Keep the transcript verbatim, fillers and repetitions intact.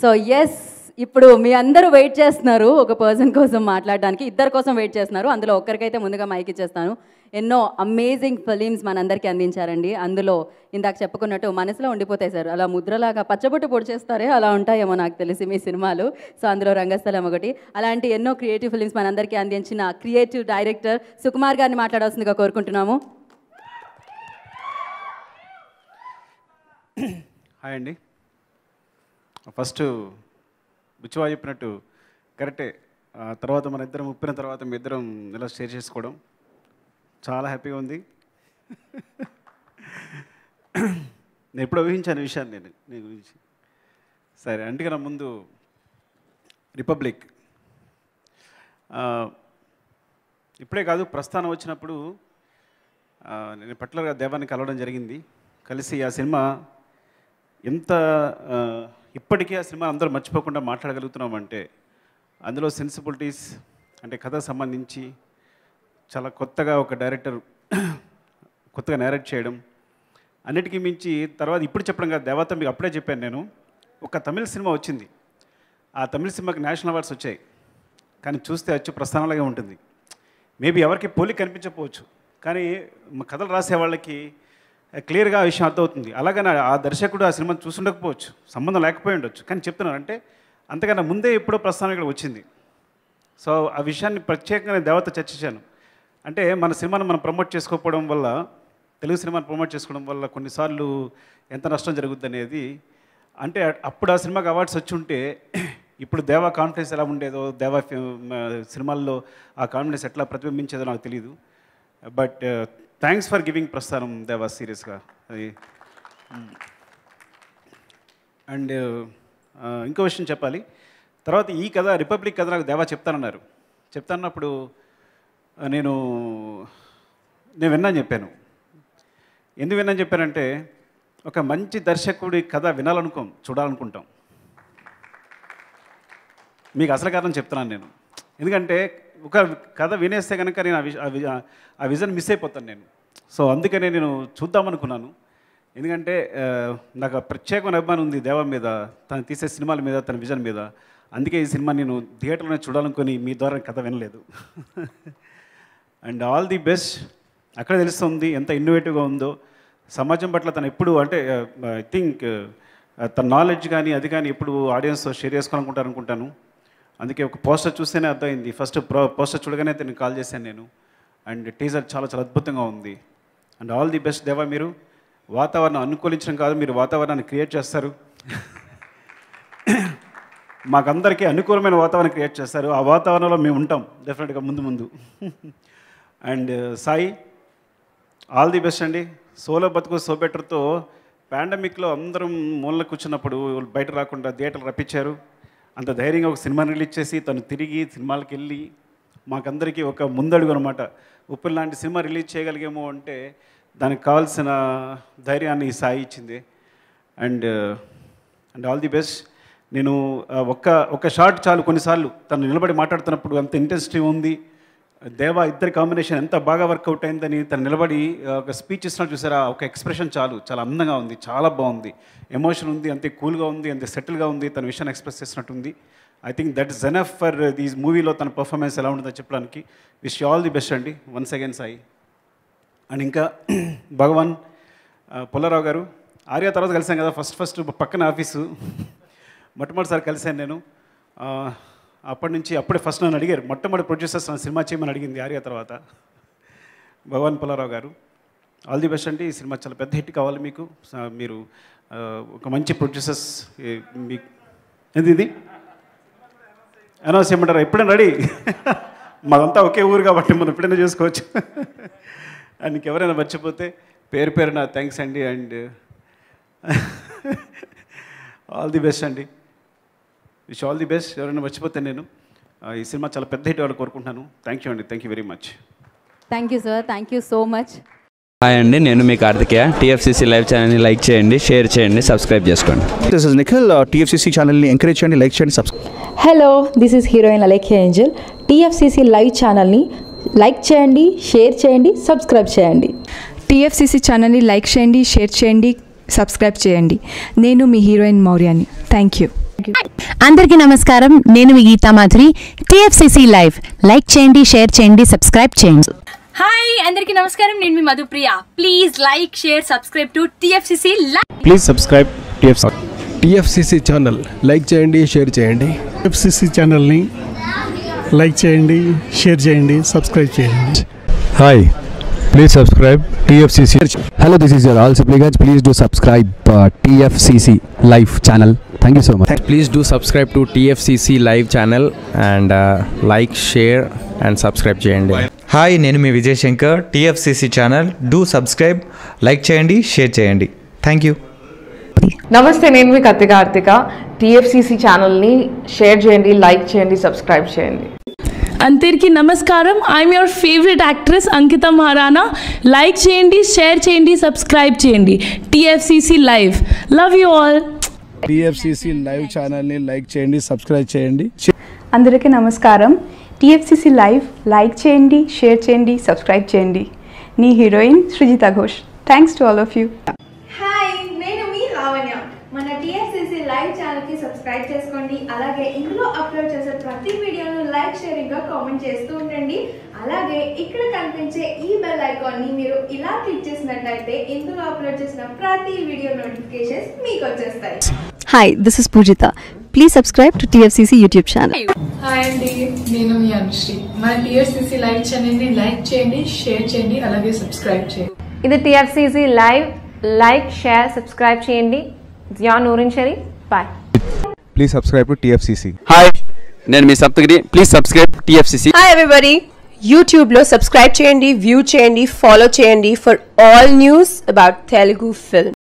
So yes, ఇప్పుడు మీ అందరూ wait చేస్తున్నారు ఒక పర్సన్ కోసం మాట్లాడడానికి, ఇద్దరు కోసం వెయిట్ చేస్తున్నారు. అందులో ఒక్కరికైతే ముందుగా మైక్ ఇచ్చేస్తాను. ఎన్నో అమేజింగ్ ఫిలిమ్స్ మనందరికీ అందించారండి. అందులో ఇందాక చెప్పుకున్నట్టు మనసులో ఉండిపోతాయి సార్, అలా ముద్రలాగా పచ్చబొట్టు పొడి చేస్తారే అలా ఉంటాయేమో నాకు తెలిసి మీ సినిమాలు. సో అందులో రంగస్థలం ఒకటి. అలాంటి ఎన్నో క్రియేటివ్ ఫిలిమ్స్ మనందరికీ అందించిన క్రియేటివ్ డైరెక్టర్ సుకుమార్ గారిని మాట్లాడాల్సిందిగా కోరుకుంటున్నాము. హాయ్ అండి. ఫస్ట్ బుచ్చివా చెప్పినట్టు కరెక్టే. తర్వాత మన ఇద్దరం ఉప్పిన తర్వాత మీ ఇద్దరం ఇలా షేర్ చేసుకోవడం చాలా హ్యాపీగా ఉంది. నేను ఎప్పుడో ఊహించాను విషయాన్ని నేను నీ గురించి. సరే, అందుకన్నా ముందు రిపబ్లిక్ ఇప్పుడే కాదు, ప్రస్థానం వచ్చినప్పుడు నేను పర్టికులర్గా దేవాన్ని కలవడం జరిగింది. కలిసి ఆ సినిమా ఎంత ఇప్పటికీ ఆ సినిమా అందరూ మర్చిపోకుండా మాట్లాడగలుగుతున్నామంటే అందులో సెన్సిబిలిటీస్ అంటే కథకు సంబంధించి చాలా కొత్తగా ఒక డైరెక్టర్ కొత్తగా నేరేట్ చేయడం, అన్నిటికీ మించి తర్వాత ఇప్పుడు చెప్పడం కాదు, దేవత మీకు అప్పుడే చెప్పాను నేను. ఒక తమిళ సినిమా వచ్చింది, ఆ తమిళ సినిమాకి నేషనల్ అవార్డ్స్ వచ్చాయి, కానీ చూస్తే వచ్చి ప్రస్థానాలుగా ఉంటుంది. మేబీ ఎవరికి పోలిక కనిపించకపోవచ్చు, కానీ కథలు రాసే వాళ్ళకి క్లియర్గా ఆ విషయం అర్థమవుతుంది. అలాగని ఆ దర్శకుడు ఆ సినిమాని చూసుండకపోవచ్చు, సంబంధం లేకపోయి ఉండొచ్చు, కానీ చెప్తున్నాను అంటే అంతకన్నా ముందే ఎప్పుడో ప్రస్థానం ఇక్కడ వచ్చింది. సో ఆ విషయాన్ని ప్రత్యేకంగా దేవత చర్చించాను. అంటే మన సినిమాను మనం ప్రమోట్ చేసుకోకపోవడం వల్ల, తెలుగు సినిమాను ప్రమోట్ చేసుకోవడం వల్ల కొన్నిసార్లు ఎంత నష్టం జరుగుద్ది అనేది. అంటే అప్పుడు ఆ సినిమాకి అవార్డ్స్ వచ్చి ఉంటే ఇప్పుడు దేవా కాన్ఫిడెన్స్ ఎలా ఉండేదో, దేవా సినిమాల్లో ఆ కాన్ఫిడెన్స్ ఎట్లా ప్రతిబింబించేదో నాకు తెలియదు. బట్ థ్యాంక్స్ ఫర్ గివింగ్ ప్రస్థానం దేవా, సీరియస్గా అది. అండ్ ఇంకో విషయం చెప్పాలి, తర్వాత ఈ కథ రిపబ్లిక్ కథ నాకు దేవా చెప్తానన్నారు. చెప్తానప్పుడు నేను నేను విన్నాను చెప్పాను. ఎందుకు విన్నాను చెప్పానంటే, ఒక మంచి దర్శకుడి కథ వినాలనుకోం, చూడాలనుకుంటాం. మీకు అసలు కారణం చెప్తున్నాను నేను. ఎందుకంటే ఒక కథ వినేస్తే కనుక నేను ఆ విజన్ మిస్ అయిపోతాను నేను. సో అందుకనే నేను చూద్దామనుకున్నాను. ఎందుకంటే నాకు ప్రత్యేకమైన అభిమానం ఉంది దేవా మీద, తను తీసే సినిమాల మీద, తన విజన్ మీద. అందుకే ఈ సినిమా నేను థియేటర్లోనే చూడాలనుకొని మీ ద్వారా కథ వినలేదు. And all the best. అక్కడ తెలుస్తుంది ఎంత ఇన్నోవేటివ్గా ఉందో సమాజం పట్ల తను ఎప్పుడు, అంటే ఐ థింక్ తన నాలెడ్జ్ కానీ అది కానీ ఎప్పుడు ఆడియన్స్తో షేర్ చేసుకోవాలనుకుంటారనుకుంటాను. అందుకే ఒక పోస్టర్ చూస్తేనే అర్థమైంది. ఫస్ట్ పోస్టర్ చూడగానే నేను కాల్ చేశాను నేను. అండ్ టీజర్ చాలా చాలా అద్భుతంగా ఉంది. అండ్ ఆల్ ది బెస్ట్ దేవా. మీరు వాతావరణం అనుకూలించడం కాదు, మీరు వాతావరణాన్ని క్రియేట్ చేస్తారు. మాకందరికీ అనుకూలమైన వాతావరణం క్రియేట్ చేస్తారు. ఆ వాతావరణంలో మేము ఉంటాం డెఫినెట్గా ముందు ముందు. And Sai, all the best అండి. సోలో బతుకు సో బెటర్తో పాండమిక్లో అందరం మూలలో కూర్చున్నప్పుడు బయట రాకుండా థియేటర్లు రప్పించారు. అంత ధైర్యంగా ఒక సినిమాని రిలీజ్ చేసి తను తిరిగి సినిమాలకు వెళ్ళి మాకందరికీ ఒక ముందడుగు అనమాట. ఉప్పుల్ లాంటి సినిమా రిలీజ్ చేయగలిగేమో అంటే దానికి కావాల్సిన ధైర్యాన్ని సాయి ఇచ్చింది. And and all the best. నేను ఒక్క ఒక షార్ట్ చాలు, కొన్నిసార్లు తను నిలబడి మాట్లాడుతున్నప్పుడు అంత ఇంటెన్సిటీ ఉంది. దేవా ఇద్దరి కాంబినేషన్ ఎంత బాగా వర్కౌట్ అయిందని తను నిలబడి ఒక స్పీచ్ ఇస్తున్నట్టు చూసారా, ఒక ఎక్స్ప్రెషన్ చాలు, చాలా అందంగా ఉంది, చాలా బాగుంది, ఎమోషన్ ఉంది, అంతే కూల్గా ఉంది, అంతే సెటిల్గా ఉంది, తన విషయాన్ని ఎక్స్ప్రెస్ చేసినట్టుంది. I think that is enough for these మూవీలో తన పర్ఫార్మెన్స్ ఎలా ఉంటుందో చెప్పడానికి. Wish you all the best అండి వన్స్ అగైన్ సాయి. అండ్ ఇంకా భగవాన్ పుల్లారావు గారు, ఆర్య తర్వాత కలిసాను కదా, ఫస్ట్ ఫస్ట్ పక్కన ఆఫీసు మొట్టమొదటిసారి కలిశాను నేను. అప్పటి నుంచి అప్పుడే ఫస్ట్ నన్ను అడిగారు, మొట్టమొదటి ప్రొడ్యూసర్స్ నా సినిమా చేయమని అడిగింది ఆర్య తర్వాత. భగవాన్ పుల్లారావు గారు, ఆల్ ది బెస్ట్ అండి. ఈ సినిమా చాలా పెద్ద హిట్ కావాలి మీకు. మీరు ఒక మంచి ప్రొడ్యూసర్స్ మీ ఏంది ఇది అనౌన్స్ చేయమంటారా? ఎప్పుడైనా రెడీ, మాదంతా ఒకే ఊరు కాబట్టి మనం ఎప్పుడైనా చేసుకోవచ్చు. అండ్ నీకు ఎవరైనా మర్చిపోతే పేరు పేరున థ్యాంక్స్ అండి. అండ్ ఆల్ ది బెస్ట్ అండి. Wish all the best. ఎవరైనా మర్చిపోతే నేను ఈ సినిమా చాలా పెద్ద హిట్ అవ్వాలని కోరుకుంటున్నాను. థ్యాంక్ యూ అండి. Thank you very much. Thank you sir. Thank you so much. Hi అండి, నేను మీ కార్తికేయ. టీఎఫ్సీసీ లైవ్ ఛానల్ని లైక్ చేయండి, షేర్ చేయండి, సబ్స్క్రైబ్ చేసుకోండి. This is Nikhil. టీఎఫ్సీసీ ఛానల్ని ఎంకరేజ్ చేయండి, లైక్ చేయండి, subscribe. Hello, this is heroine Alekhya Angel. TFCC live ఛానల్ని లైక్ చేయండి, షేర్ చేయండి, సబ్స్క్రైబ్ చేయండి. టీఎఫ్సీసీ ఛానల్ని లైక్ చేయండి, షేర్ చేయండి, సబ్స్క్రైబ్ చేయండి. నేను మీ హీరోయిన్ మౌర్యాని. Thank you. అందరికీ నమస్కారం, నేను మీ Geetha Madhuri. TFCC live like చేయండి, షేర్ చేయండి, సబ్స్క్రైబ్ చేయండి. హాయ్ అందరికీ నమస్కారం, నేను మీ Madhupriya. Please like share subscribe to TFCC live. Please subscribe TFCC channel. Like చేయండి, షేర్ చేయండి. టీఎఫ్సీసీ ఛానల్ని లైక్ చేయండి, షేర్ చేయండి, సబ్స్క్రైబ్ చేయండి. Hi, please subscribe TFCC. Hello, this is your all Sipligunj. Please do subscribe TFCC live channel. Thank you so much. Please do subscribe to TFCC live channel and like share and subscribe చేయండి. Hi, నేను మీ Vijay Shankar. TFCC channel do subscribe, like చేయండి, share చేయండి. Thank you. నమస్తే, నేను మీ Kathi Karthika. TFCC ఛానల్ని share చేయండి, లైక్ చేయండి, సబ్స్క్రైబ్ చేయండి. అందరికీ నమస్కారం, I'm your favourite actress Ankita Maharana. Like చేయండి, షేర్ చేయండి, సబ్స్క్రైబ్ చేయండి. TFCC live, love you all. TFCC live ఛానల్ని లైక్ చేయండి, సబ్స్క్రైబ్ చేయండి. అందరికీ నమస్కారం, టీఎఫ్సీసీ లైవ్ లైక్ చేయండి, షేర్ చేయండి, సబ్స్క్రైబ్ చేయండి. నీ heroine Srujitha Ghosh. Thanks to all of you. Hi, నేను మీ లావణ్య. మన టీఎఫ్సీసీ లైవ్ ఛానల్కి సబ్స్క్రైబ్ చేసుకోండి. అలాగే ఇందులో అప్లోడ్ చేసే ప్రతి వీడియోను లైక్, షేరింగ్గా కామెంట్ చేస్తూ ఉండండి. అలాగే ఇక్కడ కనిపించే ఈ బెల్ ఐకాన్ని మీరు ఇలా క్లిక్ చేసినట్లయితే ఇందులో అప్లోడ్ చేసిన ప్రతి వీడియో నోటిఫికేషన్స్ మీకు వచ్చేస్తాయి. Hi, this is Poojitha. Please subscribe to TFCC YouTube channel. Hi అండి, నేను మీ అనుశ్రీ. మన టీఎఫ్సీసీ లైవ్ ఛానల్ని లైక్ చేయండి, షేర్ చేయండి, అలాగే సబ్స్క్రైబ్ చేయండి. ఇది TFCC live. Like, share, subscribe చేయండి. Zia Noorin Sharif. Bye. Please subscribe to TFCC. Hi, నేను మీ Saptagiri. Please subscribe TFCC. Hi everybody, యూట్యూబ్లో సబ్స్క్రైబ్ చేయండి, వ్యూ చేయండి, ఫాలో చేయండి for all news about Telugu film.